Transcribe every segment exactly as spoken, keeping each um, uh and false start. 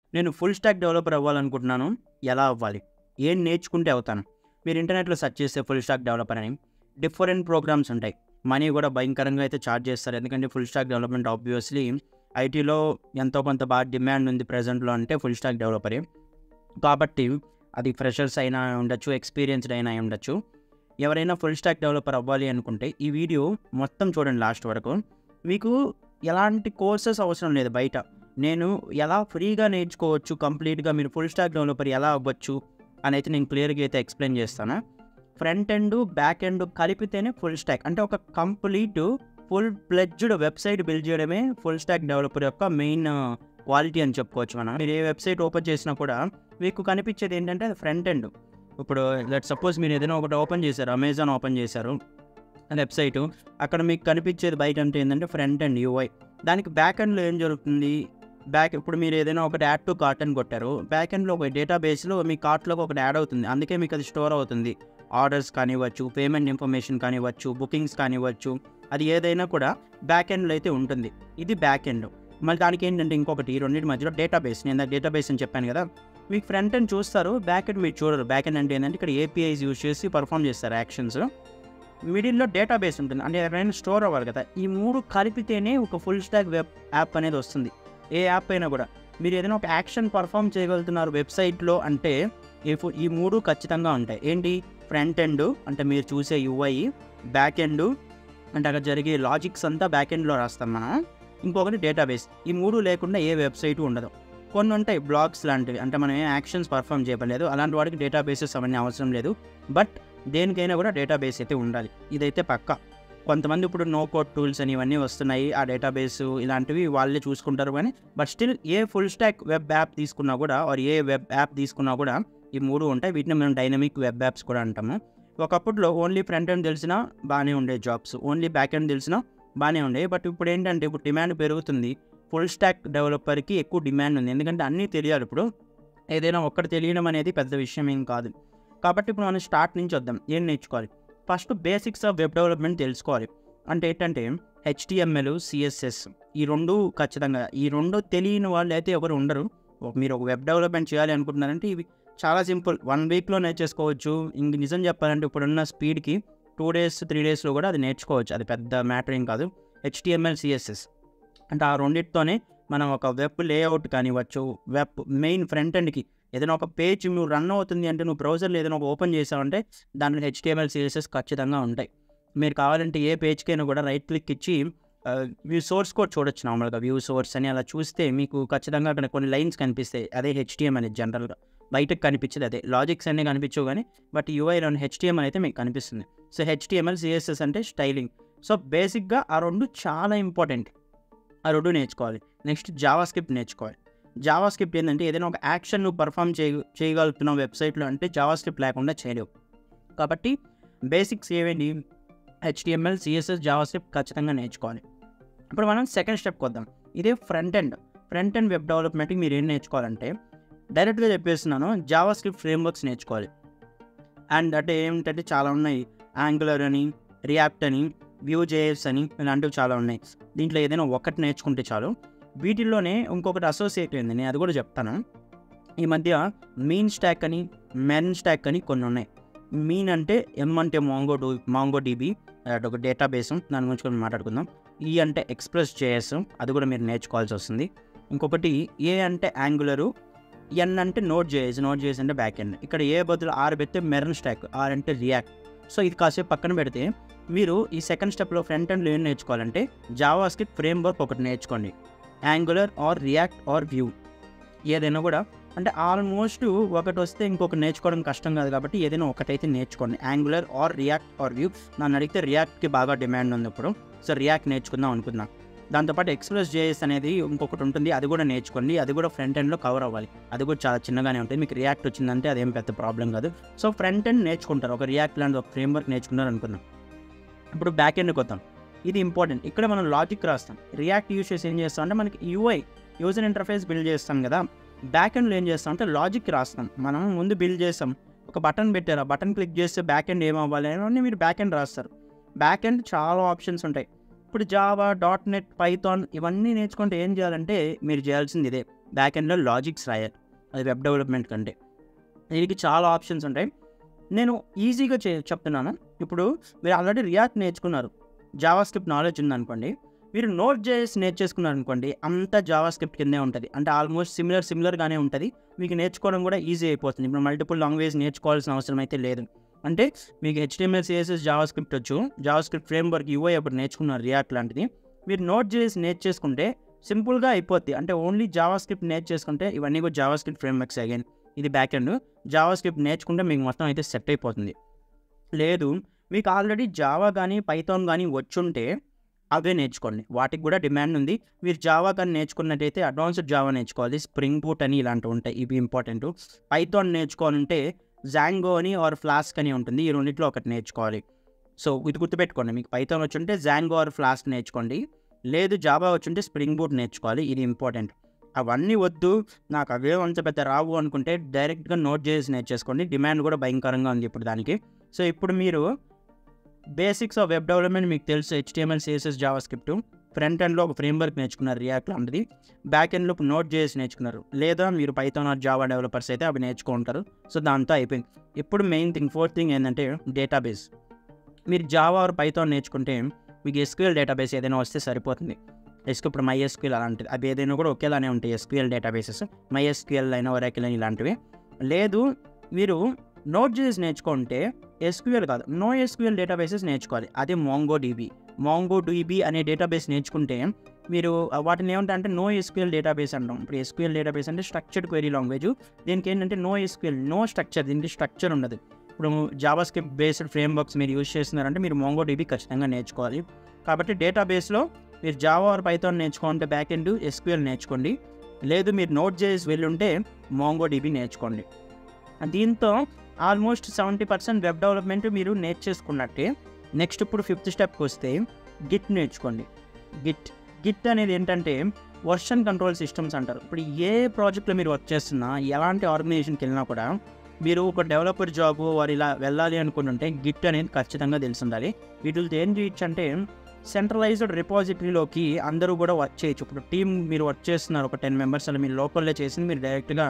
నేను full stack developer అవ్వాలనుకుంటున్నాను. ఎలా అవ్వాలి? ఏం నేర్చుకుంటే అవుతాను? మీరు ఇంటర్నెట్‌లో సెర్చ్ చేస్తే ఫుల్ స్టాక్ డెవలపర్ అని డిఫరెంట్ ప్రోగ్రామ్స్ ఉంటాయి. మనీ కూడా భయంకరంగా అయితే చార్జ్ చేస్తారు. ఎందుకంటే ఫుల్ స్టాక్ డెవలప్మెంట్ ఆబ్వియస్లీ ఐటీలో ఎంతో కొంత బాగా డిమాండ్ ఉంది ప్రెజెంట్‌లో అంటే ఫుల్ స్టాక్ డెవలపరే. కాబట్టి అది ఫ్రెషర్స్ అయినా ఉండొచ్చు, ఎక్స్‌పీరియన్స్‌డ్ అయినా ఉండొచ్చు. ఎవరైనా ఫుల్ స్టాక్ డెవలపర్ అవ్వాలి అనుకుంటే ఈ వీడియో మొత్తం చూడండి లాస్ట్ వరకు. మీకు ఎలాంటి కోర్సెస్ అవసరం లేదు బయట. నేను ఎలా ఫ్రీగా నేర్చుకోవచ్చు కంప్లీట్‌గా మీరు ఫుల్ స్టాక్ డెవలపర్ ఎలా అవ్వచ్చు అనైతే నేను క్లియర్‌గా అయితే ఎక్స్‌ప్లెయిన్ చేస్తాను. ఫ్రంట్ ఎండ్, బ్యాక్ ఎండ్ కలిపితేనే ఫుల్ స్టాక్. అంటే ఒక complete full fledged website build చేయడమే ఫుల్ స్టాక్ డెవలపర్ యొక్క మెయిన్ క్వాలిటీ అని చెప్పుకోవచ్చు మనం. మీరు ఏ వెబ్సైట్ ఓపెన్ చేసినా కూడా మీకు కనిపించేది ఏంటంటే అది ఫ్రంట్ ఎండ్. ఇప్పుడు లెట్ సపోజ్ మీరు ఏదైనా ఒకటి ఓపెన్ చేశారు, అమెజాన్ ఓపెన్ చేశారు వెబ్సైటు, అక్కడ మీకు కనిపించేది బయట అంటే ఏంటంటే ఫ్రంట్ ఎండ్ యూఐ. దానికి బ్యాక్ ఎండ్లో ఏం జరుగుతుంది? బ్యాక్ ఇప్పుడు మీరు ఏదైనా ఒకటి యాడ్ టు కార్ట్ అని కొట్టారు, బ్యాక్ ఎండ్లో ఒక డేటాబేస్లో మీ కార్ట్లోకి ఒకటి యాడ్ అవుతుంది. అందుకే మీకు అది స్టోర్ అవుతుంది. ఆర్డర్స్ కానివ్వచ్చు, పేమెంట్ ఇన్ఫర్మేషన్ కానివ్వచ్చు, బుకింగ్స్ కానివ్వచ్చు, అది ఏదైనా కూడా బ్యాక్ ఎండ్లో అయితే ఉంటుంది. ఇది బ్యాక్ ఎండ్. మళ్ళీ దానికి ఏంటంటే ఇంకొకటి రెండింటి మధ్యలో డేటాబేస్. నేను డేటాబేస్ అని చెప్పాను కదా. మీకు ఫ్రంట్ ఎండ్ చూస్తారు, బ్యాక్ ఎండ్ మీరు చూడరు. బ్యాక్ ఎండ్ అంటే ఏంటంటే ఇక్కడ ఏపీఐస్ యూజ్ చేసి పర్ఫామ్ చేస్తారు యాక్షన్స్. మిడిల్లో డేటాబేస్ ఉంటుంది, అంటే ఎవరైనా స్టోర్ అవ్వాలి కదా. ఈ మూడు కలిపితేనే ఒక ఫుల్ స్టాక్ వెబ్ యాప్ అనేది వస్తుంది. ఏ యాప్ అయినా కూడా మీరు ఏదైనా ఒక యాక్షన్ పర్ఫామ్ చేయగలుగుతున్నారు వెబ్సైట్లో అంటే ఈ ఈ మూడు ఖచ్చితంగా ఉంటాయి. ఏంటి? ఫ్రంట్ ఎండ్ అంటే మీరు చూసే యూఐ, బ్యాక్ ఎండ్ అంటే అక్కడ జరిగే లాజిక్స్ అంతా బ్యాక్ ఎండ్లో రాస్తాం మనం. ఇంకొకటి డేటాబేస్. ఈ మూడు లేకుండా ఏ వెబ్సైటు ఉండదు. కొన్ని ఉంటాయి బ్లాగ్స్ లాంటివి, అంటే మనం ఏ యాక్షన్స్ పర్ఫామ్ చేయలేదు, అలాంటి వాటికి డేటాబేసెస్ అవన్నీ అవసరం లేదు. బట్ దేనికైనా కూడా డేటాబేస్ అయితే ఉండాలి, ఇదైతే పక్కా. కొంతమంది ఇప్పుడు నో కోడ్ టూల్స్ అని ఇవన్నీ వస్తున్నాయి, ఆ డేటాబేస్ ఇలాంటివి వాళ్ళే చూసుకుంటారు. కానీ but still a full stack web app తీసుకున్నా కూడా ఆర్ ఏ వెబ్ యాప్ తీసుకున్నా కూడా ఈ మూడు ఉంటాయి. వీటిని మనం డైనమిక్ వెబ్ యాప్స్ కూడా అంటాము. ఒకప్పట్లో ఓన్లీ ఫ్రంట్ ఎండ్ తెలిసినా బాగానే ఉండే జాబ్స్, ఓన్లీ బ్యాక్ ఎండ్ తెలిసినా బాగానే ఉండే. బట్ ఇప్పుడు ఏంటంటే ఇప్పుడు డిమాండ్ పెరుగుతుంది. ఫుల్ స్టాక్ డెవలపర్కి ఎక్కువ డిమాండ్ ఉంది, ఎందుకంటే అన్నీ తెలియాలి. ఇప్పుడు ఏదైనా ఒక్కటి తెలియడం అనేది పెద్ద విషయం ఏం కాదు. కాబట్టి ఇప్పుడు మనం స్టార్ట్ నుంచి వద్దాం. ఏం నేర్చుకోవాలి? First basics of web development తెలుసుకోవాలి. అంటే ఏంటంటే హెచ్టిఎంఎల్, సిఎస్ఎస్ ఈ రెండు ఖచ్చితంగా, ఈ రెండు తెలియని వాళ్ళు అయితే ఎవరు ఉండరు. మీరు ఒక వెబ్ డెవలప్మెంట్ చేయాలి అనుకుంటున్నారంటే ఇవి చాలా సింపుల్, వన్ వీక్లో నేర్చేసుకోవచ్చు. ఇంక నిజం చెప్పాలంటే ఇప్పుడున్న స్పీడ్కి టూ డేస్ త్రీ డేస్లో కూడా అది నేర్చుకోవచ్చు. అది పెద్ద మ్యాటర్ ఏం కాదు. హెచ్టిఎంఎల్, సిఎస్ఎస్ అంటే ఆ రెండింటితోనే మనం ఒక వెబ్ లేఅవుట్ కానివ్వచ్చు, వెబ్ మెయిన్ ఫ్రంట్ ఎండ్కి ఏదైనా ఒక పేజ్ నువ్వు రన్ అవుతుంది అంటే, నువ్వు బ్రౌజర్లో ఏదైనా ఒక ఓపెన్ చేసావంటే దాంట్లో హెచ్టిఎంఎల్, సిఎస్ఎస్ ఖచ్చితంగా ఉంటాయి. మీరు కావాలంటే ఏ పేజ్కైనా కూడా రైట్ క్లిక్ ఇచ్చి వ్యూ సోర్స్ కోడ్ చూడొచ్చు. నార్మల్గా వ్యూ సోర్స్ అని అలా చూస్తే మీకు ఖచ్చితంగా అక్కడ కొన్ని లైన్స్ కనిపిస్తాయి. అదే హెచ్టిఎంఎల్ అనేది జనరల్గా బయటకు కనిపించేది అదే. లాజిక్స్ అన్నీ కనిపించవు కానీ బట్ యూఐలోని హెచ్టిఎంఎల్ అయితే మీకు కనిపిస్తుంది. సో హెచ్టిఎంఎల్, సిఎస్ఎస్ అంటే స్టైలింగ్. సో బేసిక్గా ఆ రెండు చాలా ఇంపార్టెంట్, ఆ రెండు నేర్చుకోవాలి. నెక్స్ట్ జావాస్క్రిప్ట్ నేర్చుకోవాలి. జావాస్క్రిప్ట్ ఏంటంటే ఏదైనా ఒక యాక్షన్ నువ్వు పర్ఫామ్ చేయ చేయగలుగుతున్నావు వెబ్సైట్లో అంటే జావాస్క్రిప్ట్ లేకుండా చేయలేవు. కాబట్టి బేసిక్స్ ఏవేంటి? హెచ్టిఎంఎల్, సిఎస్ఎస్, జావాస్క్రిప్ట్ ఖచ్చితంగా నేర్చుకోవాలి. ఇప్పుడు మనం సెకండ్ స్టెప్కి వద్దాం. ఇదే front end. Front end web డెవలప్మెంట్కి మీరు ఏం నేర్చుకోవాలంటే డైరెక్ట్గా చెప్పేస్తున్నాను, జావాస్క్రిప్ట్ ఫ్రేమ్వర్క్స్ నేర్చుకోవాలి. అండ్ అంటే ఏమిటంటే చాలా ఉన్నాయి. యాంగులర్ అని, రియాక్ట్ అని, వ్యూ జేఎస్ అని ఇలాంటివి చాలా ఉన్నాయి. దీంట్లో ఏదైనా ఒకటి నేర్చుకుంటే చాలు. వీటిల్లోనే ఇంకొకటి అసోసియేట్ అయింది, నేను అది కూడా చెప్తాను. ఈ మధ్య మీన్ స్టాక్ అని, మెన్ స్టాక్ అని కొన్ని ఉన్నాయి. మీన్ అంటే ఎం అంటే మాంగో డూ మాంగోడిబి ఒక డేటాబేస్, దాని గురించి కూడా మాట్లాడుకుందాం. ఈ అంటే ఎక్స్ప్రెస్ జేఎస్, అది కూడా మీరు నేర్చుకోవాల్సి వస్తుంది. ఇంకొకటి ఏ అంటే యాంగులరు, ఎన్ అంటే నోడ్ జేఎస్, నోడ్ జేఎస్ అంటే బ్యాక్ ఎండ్. ఇక్కడ ఏ బదులు ఆర్ పెడితే మెర్న్ స్టాక్, ఆర్ అంటే రియాక్ట్. సో ఇది కాసేపు పక్కన పెడితే మీరు ఈ సెకండ్ స్టెప్లో ఫ్రంట్ ఎండ్లో ఏం నేర్చుకోవాలంటే జావాస్క్రిప్ట్ ఫ్రేమ్వర్క్ ఒకటి నేర్చుకోండి. Angular or React or Vue ఏదైనా కూడా, అంటే ఆల్మోస్ట్ ఒకటి వస్తే ఇంకొకటి నేర్చుకోవడం కష్టం కాదు. కాబట్టి ఏదైనా ఒకటైతే నేర్చుకోండి, Angular or React or Vue. నన్ను అడిగితే రియాక్ట్కి బాగా డిమాండ్ ఉంది ఇప్పుడు. సో రియాక్ట్ నేర్చుకుందాం అనుకుందాం. దాంతోపాటు ఎక్స్ప్రెస్ జేఎస్ అనేది ఇంకొకటి ఉంటుంది, అది కూడా నేర్చుకోండి. అది కూడా ఫ్రంట్ ఎండ్లో కవర్ అవ్వాలి. అది కూడా చాలా చిన్నగానే ఉంటుంది. మీకు రియాక్ట్ వచ్చిందంటే అదేం పెద్ద ప్రాబ్లం కాదు. సో ఫ్రంట్ ఎండ్ నేర్చుకుంటారు, ఒక రియాక్ట్ లాంటి ఒక ఫ్రేమ్వర్క్ నేర్చుకున్నారు అనుకుందాం. ఇప్పుడు బ్యాక్ ఎండ్కి వద్దాం. ఇది ఇంపార్టెంట్. ఇక్కడ మనం లాజిక్ రాస్తాం. రియాక్ట్ యూజ్ చేసి ఏం చేస్తాం అంటే మనకి యూఐ యూజర్ ఇంటర్ఫేస్ బిల్డ్ చేస్తాం కదా. బ్యాక్ ఎండ్లో ఏం చేస్తాం అంటే లాజిక్ రాస్తాం. మనం ముందు బిల్డ్ చేస్తాం, ఒక బటన్ పెట్టారు, ఆ బటన్ క్లిక్ చేస్తే బ్యాక్ ఎండ్ ఏమవ్వాలి అని మీరు బ్యాక్ ఎండ్ రాస్తారు. బ్యాక్ ఎండ్ చాలా ఆప్షన్స్ ఉంటాయి. ఇప్పుడు జావా, డాట్ నెట్, పైథాన్ ఇవన్నీ నేర్చుకుంటే ఏం చేయాలంటే మీరు చేయాల్సింది ఇదే. బ్యాక్ ఎండ్లో లాజిక్స్ రాయాలి. అది వెబ్ డెవలప్మెంట్ కంటే. దీనికి చాలా ఆప్షన్స్ ఉంటాయి. నేను ఈజీగా చే చెప్తున్నాను. ఇప్పుడు మీరు ఆల్రెడీ రియాక్ట్ నేర్చుకున్నారు, జావాస్క్రిప్ట్ నాలెడ్జ్ ఉందనుకోండి, మీరు నోట్ జేఎస్ నేర్చేసుకున్నారు అనుకోండి, అంతా జావాస్క్రిప్ట్ కిందే ఉంటుంది. అంటే ఆల్మోస్ట్ సిమిలర్ సిమిలర్గానే ఉంటుంది. మీకు నేర్చుకోవడం కూడా ఈజీ అయిపోతుంది. ఇప్పుడు మల్టిపుల్ లాంగ్వేజ్ నేర్చుకోవాల్సిన అవసరం అయితే లేదు. అంటే మీకు హెచ్టిఎంఎల్ సిఎస్ఎస్ జావాస్క్రిప్ట్ వచ్చు, జావాస్క్రిప్ట్ ఫ్రేమ్వర్క్ యూఐ అప్పుడు నేర్చుకున్నారు రియాక్ట్ లాంటిది. మీరు నోట్ జేఎస్ నేర్చేసుకుంటే సింపుల్గా అయిపోద్ది. అంటే ఓన్లీ జావాస్క్రిప్ట్ నేర్చేసుకుంటే ఇవన్నీ కూడా జావాస్క్రిప్ట్ ఫ్రేమ్వర్క్స్ అగైన్. ఇది బ్యాక్ ఎండ్. జావాస్క్రిప్ట్ నేర్చుకుంటే మీకు మొత్తం అయితే సెట్ అయిపోతుంది. లేదు మీకు ఆల్రెడీ జావా కానీ పైథాన్ కానీ వచ్చుంటే అవే నేర్చుకోండి. వాటికి కూడా డిమాండ్ ఉంది. మీరు జావా కానీ నేర్చుకున్నట్టయితే అడ్వాన్స్డ్ జావా నేర్చుకోవాలి. స్ప్రింగ్ బూట్ అని ఇలాంటివి ఉంటాయి, ఇవి ఇంపార్టెంట్. పైథాన్ నేర్చుకోవాలంటే జాంగో అని ఆర్ ఫ్లాస్క్ అని ఉంటుంది. ఈ రెండింటిలో ఒకటి నేర్చుకోవాలి. సో ఇది గుర్తుపెట్టుకోండి. మీకు పైథాన్ వచ్చుంటే జాంగో ఆర్ ఫ్లాస్క్ నేర్చుకోండి. లేదు జావా వచ్చుంటే స్ప్రింగ్ బూట్ నేర్చుకోవాలి. ఇది ఇంపార్టెంట్. అవన్నీ వద్దు, నాకు అవే అంత పెద్ద రావు అనుకుంటే డైరెక్ట్గా నోట్ జేఎస్ నేర్చేసుకోండి. డిమాండ్ కూడా భయంకరంగా ఉంది ఇప్పుడు దానికి. సో ఇప్పుడు మీరు బేసిక్స్ ఆఫ్ వెబ్ డెవలప్మెంట్ మీకు తెలుసు, హెచ్టిఎంఎల్ సిఎస్ఎస్ జావాస్క్రిప్ట్. ఫ్రంట్ ఎండ్లో ఒక ఫ్రేమ్వర్క్ నేర్చుకున్నారు రియాక్ట్ లాంటిది. బ్యాక్ ఎండ్లో నోట్ జేఎస్ నేర్చుకున్నారు. లేదా మీరు పైథాన్ ఆర్ జావా డెవలపర్స్ అయితే అవి నేర్చుకుంటారు. సో దాంతో అయిపోయింది. ఇప్పుడు మెయిన్ థింగ్ ఫోర్త్ థింగ్ ఏంటంటే డేటాబేస్. మీరు జావా ఆర్ పైథాన్ నేర్చుకుంటే మీకు ఎస్క్యూఎల్ డేటాబేస్ ఏదైనా వస్తే సరిపోతుంది. ఎస్క్యూ ఇప్పుడు మైఎస్క్యూఎల్ అలాంటిది, అవి ఏదైనా కూడా ఒకేలానే ఉంటాయి ఎస్క్యూఎల్ డేటాబేసెస్. మైఎస్క్యూఎల్ అయినా ఒరాకిల్ అని ఇలాంటివి. లేదు మీరు నోట్ జేఎస్ నేర్చుకుంటే ఎస్క్యూఎల్ కాదు, నో ఎస్క్యూఎల్ డేటాబేసెస్ నేర్చుకోవాలి. అదే MongoDB. MongoDB అనే డేటాబేస్ నేర్చుకుంటే మీరు వాటిని ఏమంటే అంటే నో ఎస్క్యూఎల్ డేటాబేస్ అంటాం. ఇప్పుడు ఎస్క్యూఎల్ డేటాబేస్ అంటే స్ట్రక్చర్డ్ క్వెరీ లాంగ్వేజ్. దీనికి ఏంటంటే నో ఎస్క్యూఎల్, నో స్ట్రక్చర్, దీనికి స్ట్రక్చర్ ఉండదు. ఇప్పుడు జావాస్క్రిప్ట్ బేస్డ్ ఫ్రేమ్వర్క్స్ మీరు యూజ్ చేస్తున్నారంటే మీరు MongoDB ఖచ్చితంగా నేర్చుకోవాలి. కాబట్టి డేటాబేస్లో మీరు జావా ఆర్ పైథాన్ నేర్చుకుంటే బ్యాక్ ఎండ్ ఎస్క్యూఎల్ నేర్చుకోండి. లేదు మీరు నోట్ జేఎస్ వెళ్ళి ఉంటే MongoDB నేర్చుకోండి. దీంతో almost seventy percent web development మీరు నేర్చేసుకున్నట్టే. నెక్స్ట్ ఇప్పుడు ఫిఫ్త్ స్టెప్కి వస్తే గిట్ నేర్చుకోండి. గిట్ గిట్ అనేది ఏంటంటే వర్షన్ కంట్రోల్ సిస్టమ్స్ అంటారు. ఇప్పుడు ఏ ప్రాజెక్ట్లో మీరు వర్క్ చేస్తున్నా, ఎలాంటి ఆర్గనైజేషన్కి వెళ్ళినా కూడా మీరు ఒక డెవలపర్ జాబ్ వారు ఇలా వెళ్ళాలి అనుకుంటుంటే గిట్ అనేది ఖచ్చితంగా తెలిసి ఉండాలి. వీటితో ఏం చేయొచ్చు అంటే సెంట్రలైజ్డ్ రిపాజిటరీలోకి అందరూ కూడా వర్క్ చేయొచ్చు. ఇప్పుడు టీమ్ మీరు వర్క్ చేస్తున్నారు ఒక టెన్ మెంబర్స్ అలా, మీరు లోకల్లో చేసింది మీరు డైరెక్ట్గా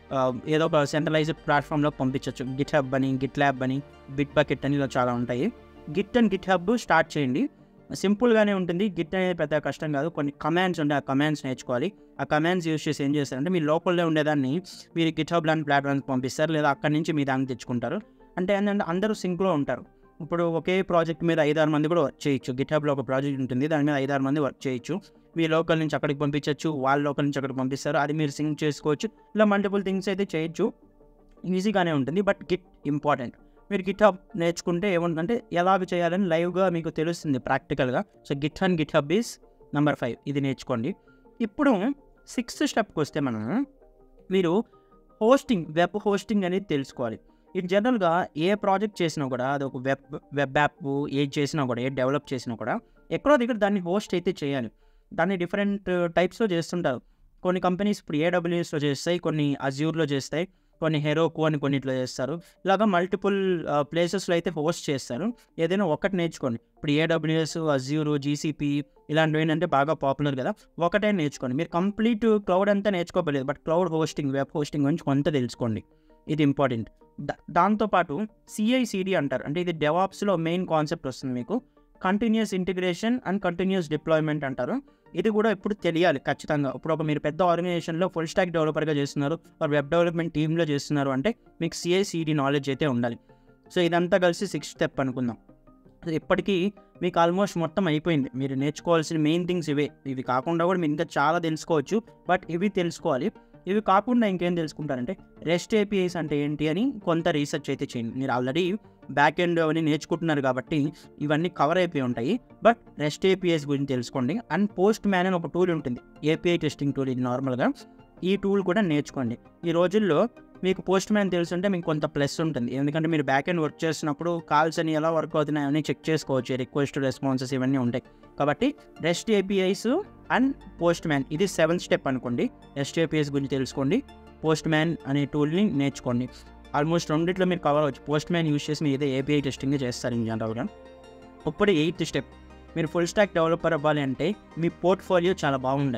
ఏదో ఒక సెంట్రలైజ్డ్ ప్లాట్ఫామ్లోకి పంపించవచ్చు. గిట్ హబ్ అని, గిట్ ల్యాబ్ అని, బిట్ బకెట్ అని ఇలా చాలా ఉంటాయి. Git and GitHub start చేయండి. సింపుల్గానే ఉంటుంది. గిట్ అనేది పెద్ద కష్టం కాదు. కొన్ని కమాండ్స్ ఉంటాయి, ఆ కమాండ్స్ నేర్చుకోవాలి. ఆ కమాండ్స్ యూజ్ చేసి ఏం చేస్తారంటే మీ లోకల్లో ఉండేదాన్ని మీరు గిట్ హబ్ లాంటి ప్లాట్ఫామ్కి పంపిస్తారు, లేదా అక్కడి నుంచి మీ దానికి తెచ్చుకుంటారు. అంటే ఏంటంటే అందరూ సింక్లో ఉంటారు. ఇప్పుడు ఒకే ప్రాజెక్ట్ మీద ఐదారు మంది కూడా వర్క్ చేయొచ్చు. గిట్ హబ్లో ఒక ప్రాజెక్ట్ ఉంటుంది, దాని మీద ఐదారు మంది వర్క్ చేయొచ్చు. మీ లోకల్ నుంచి అక్కడికి పంపించవచ్చు, వాళ్ళ లోకల్ నుంచి అక్కడికి పంపిస్తారు, అది మీరు సింక్ చేసుకోవచ్చు. ఇలా మల్టిపుల్ థింగ్స్ అయితే చేయొచ్చు. ఈజీగానే ఉంటుంది. But Git important. మీరు గిట్ హబ్ నేర్చుకుంటే ఏముంటుందంటే ఎలాగ చేయాలని లైవ్గా మీకు తెలుస్తుంది ప్రాక్టికల్గా. So Git and GitHub is number five, ఇది నేర్చుకోండి. ఇప్పుడు సిక్స్త్ స్టెప్కి వస్తే మనం మీరు హోస్టింగ్, వెబ్ హోస్టింగ్ అనేది తెలుసుకోవాలి. ఇది జనరల్గా ఏ ప్రాజెక్ట్ చేసినా కూడా, అది ఒక వెబ్ వెబ్ యాప్ ఏది చేసినా కూడా, ఏ డెవలప్ చేసినా కూడా ఎక్కడో దగ్గర దాన్ని హోస్ట్ అయితే చేయాలి. దాన్ని డిఫరెంట్ టైప్స్లో చేస్తుంటారు. కొన్ని కంపెనీస్ ఇప్పుడు ఏడబ్ల్యూఎస్లో చేస్తాయి, కొన్ని అజ్యూర్లో చేస్తాయి, కొన్ని హెరోకు అని కొన్నిట్లో చేస్తారు. ఇలాగా మల్టిపుల్ ప్లేసెస్లో అయితే హోస్ట్ చేస్తారు. ఏదైనా ఒకటి నేర్చుకోండి. ఇప్పుడు ఏడబ్ల్యూఎస్, అజ్యూరు, జీసీపీ ఇలాంటివి ఏంటంటే బాగా పాపులర్ కదా, ఒకటే నేర్చుకోండి. మీరు కంప్లీట్ క్లౌడ్ అంతా నేర్చుకోలేదు, but cloud hosting, web hosting గురించి కొంత తెలుసుకోండి. ఇది ఇంపార్టెంట్. దా దాంతోపాటు సిఐసిడి అంటారు. అంటే ఇది డెవాప్స్లో మెయిన్ కాన్సెప్ట్ వస్తుంది మీకు. Continuous integration and continuous deployment అంటారు. ఇది కూడా ఇప్పుడు తెలియాలి ఖచ్చితంగా. ఇప్పుడు ఒక మీరు పెద్ద ఆర్గనైజేషన్లో ఫుల్ స్టాక్ డెవలపర్గా చేస్తున్నారు, ఒక వెబ్ డెవలప్మెంట్ టీంలో చేస్తున్నారు అంటే మీకు సిఐసిడి నాలెడ్జ్ అయితే ఉండాలి. సో ఇదంతా కలిసి సిక్స్త్ స్టెప్ అనుకుందాం. ఇప్పటికీ మీకు ఆల్మోస్ట్ మొత్తం అయిపోయింది. మీరు నేర్చుకోవాల్సిన మెయిన్ థింగ్స్ ఇవే. ఇవి కాకుండా కూడా మీరు ఇంకా చాలా తెలుసుకోవచ్చు, బట్ ఇవి తెలుసుకోవాలి. ఇవి కాకుండా ఇంకేం తెలుసుకుంటారంటే రెస్ట్ ఏపీఐస్ అంటే ఏంటి అని కొంత రీసెర్చ్ అయితే చేయండి. మీరు ఆల్రెడీ బ్యాక్ ఎండ్ అవన్నీ నేర్చుకుంటున్నారు కాబట్టి ఇవన్నీ కవర్ అయిపోయి ఉంటాయి. బట్ రెస్ట్ ఏపీఐస్ గురించి తెలుసుకోండి. అండ్ పోస్ట్ మ్యాన్ అని ఒక టూల్ ఉంటుంది, ఏపీఐ టెస్టింగ్ టూల్. ఇది నార్మల్గా ఈ టూల్ కూడా నేర్చుకోండి. ఈ రోజుల్లో మీకు పోస్ట్ మ్యాన్ తెలుసుంటే మీకు కొంత ప్లస్ ఉంటుంది. ఎందుకంటే మీరు బ్యాక్ ఎండ్ వర్క్ చేసినప్పుడు కాల్స్ అని ఎలా వర్క్ అవుతున్నాయి అని చెక్ చేసుకోవచ్చు. రిక్వెస్ట్, రెస్పాన్సెస్ ఇవన్నీ ఉంటాయి. కాబట్టి REST APIs and Postman, ఇది సెవెంత్ స్టెప్ అనుకోండి. రెస్ట్ ఏపీఐస్ గురించి తెలుసుకోండి, పోస్ట్ మ్యాన్ అనే టూల్ని నేర్చుకోండి. ఆల్మోస్ట్ రెండిట్లో మీరు కవర్ అవ్వచ్చు. పోస్ట్ మ్యాన్ యూజ్ చేసి మీరు ఇదే ఏపీఐ టెస్టింగ్ చేస్తారు ఇన్ జనరల్గా. ఇప్పుడు ఎయిత్ స్టెప్, మీరు ఫుల్ స్టాక్ డెవలపర్ అవ్వాలి అంటే మీ పోర్ట్ఫోలియో చాలా బాగుండాలి.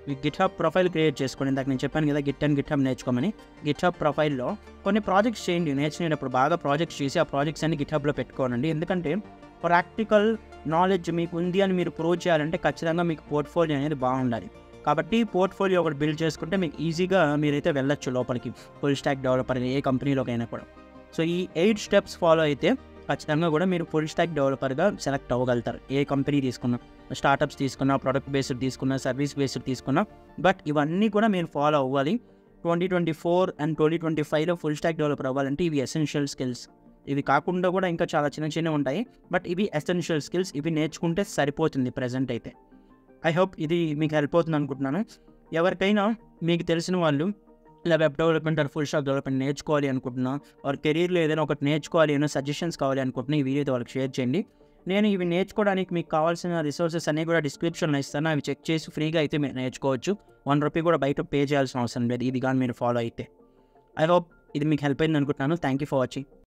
గిట్ హబ్ ప్రొఫైల్ క్రియేట్ చేసుకోండి. ఇందాక నేను చెప్పాను కదా గిట్ అండ్ గిట్ హబ్ నేర్చుకోమని. గిట్ హబ్ ప్రొఫైల్లో కొన్ని ప్రాజెక్ట్స్ చేయండి. నేర్చుకునేటప్పుడు బాగా ప్రాజెక్ట్స్ చేసి ఆ ప్రాజెక్ట్స్ అన్ని గిట్ హబ్లో పెట్టుకోనండి. ఎందుకంటే ప్రాక్టికల్ నాలెడ్జ్ మీకు ఉంది అని మీరు ప్రూవ్ చేయాలంటే ఖచ్చితంగా మీకు పోర్ట్ఫోలియో అనేది బాగుండాలి. కాబట్టి పోర్ట్ఫోలియో ఒకటి బిల్డ్ చేసుకుంటే మీకు ఈజీగా మీరైతే వెళ్ళొచ్చు లోపలికి, ఫుల్ స్టాక్ డెవలపర్ ఏ కంపెనీలోకైనా కూడా. సో ఈ ఎయిట్ స్టెప్స్ ఫాలో అయితే ఖచ్చితంగా కూడా మీరు ఫుల్ స్టాక్ డెవలపర్గా సెలెక్ట్ అవ్వగలుగుతారు. ఏ కంపెనీ తీసుకున్నా, స్టార్టప్స్ తీసుకున్నా, ప్రొడక్ట్ బేస్డ్ తీసుకున్నా, సర్వీస్ బేస్డ్ తీసుకున్నా, బట్ ఇవన్నీ కూడా మీరు ఫాలో అవ్వాలి. Twenty twenty four and twenty twenty ఫైవ్లో ఫుల్ స్టాక్ డెవలపర్ అవ్వాలంటే ఇవి ఎసెన్షియల్ స్కిల్స్. ఇవి కాకుండా కూడా ఇంకా చాలా చిన్న చిన్నవి ఉంటాయి, బట్ ఇవి ఎసెన్షియల్ స్కిల్స్. ఇవి నేర్చుకుంటే సరిపోతుంది ప్రజెంట్ అయితే. ఐ హోప్ ఇది మీకు హెల్ప్ అవుతుంది అనుకుంటున్నాను. ఎవరికైనా మీకు తెలిసిన వాళ్ళు ఇలా web development or full stack development నేర్చుకోవాలి అనుకుంటున్నా, వారి కెరీర్లో ఏదైనా ఒకటి నేర్చుకోవాలి ఏమైనా సజెషన్స్ కావాలి అనుకుంటున్నా, ఈ వీడియోతో వాళ్ళకి షేర్ చేయండి. నేను ఇవి నేర్చుకోవడానికి మీకు కావాల్సిన రిసోర్సెస్ అన్నీ కూడా డిస్క్రిప్షన్లో ఇస్తాను. అవి చెక్ చేసి ఫ్రీగా అయితే మీరు నేర్చుకోవచ్చు. వన్ రూపీ కూడా బయట పే చేయాల్సిన అవసరం లేదు ఇది కానీ మీరు ఫాలో అయితే. ఐ హోప్ ఇది మీకు హెల్ప్ అయింది అనుకుంటున్నాను. Thank you for watching.